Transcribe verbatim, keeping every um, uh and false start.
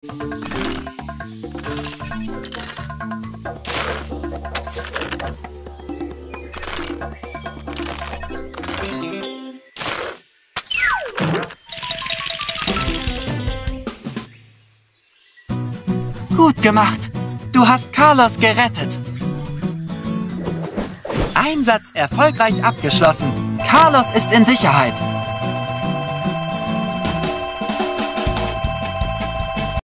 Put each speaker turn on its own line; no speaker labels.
Gut gemacht. Du hast Carlos gerettet. Einsatz erfolgreich abgeschlossen. Carlos ist in Sicherheit.